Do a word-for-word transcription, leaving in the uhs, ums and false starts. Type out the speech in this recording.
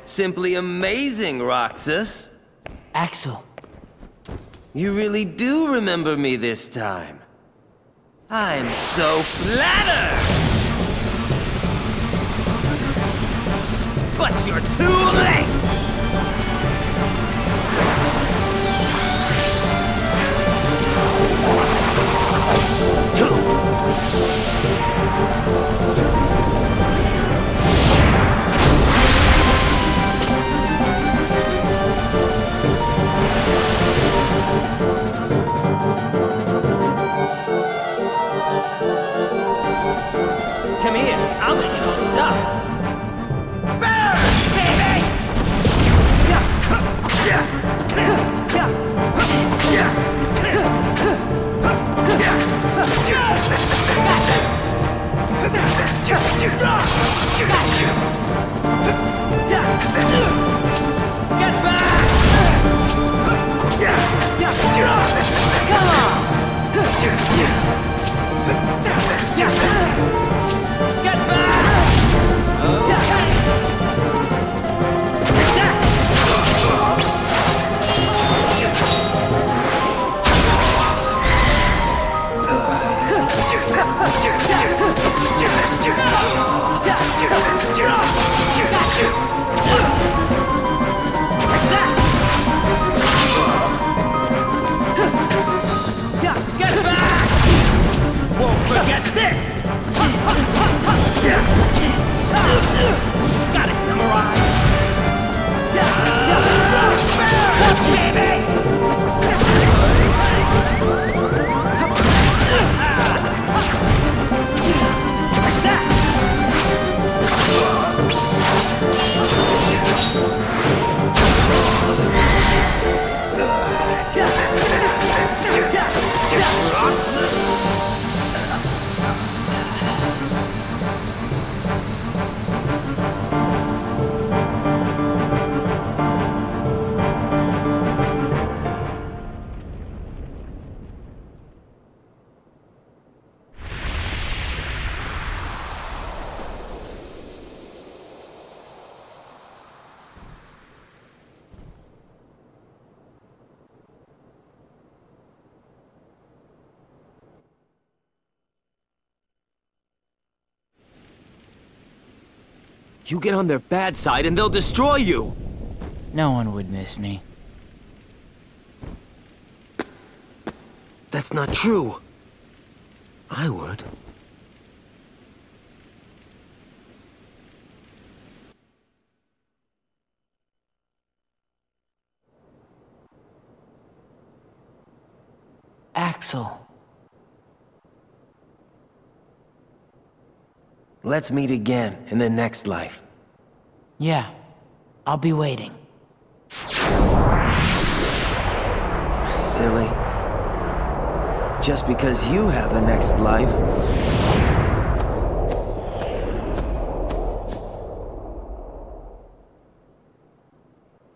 Simply amazing, Roxas. Axel. You really do remember me this time. I'm so flattered! But you're too late! Come here, I'll make it all stop. Burn, baby! Get back! Come on! Get back! Okay. Get back! Won't forget this! Got it memorized! You get on their bad side and they'll destroy you! No one would miss me. That's not true. I would. Axel. Let's meet again in the next life. Yeah, I'll be waiting. Silly. Just because you have a next life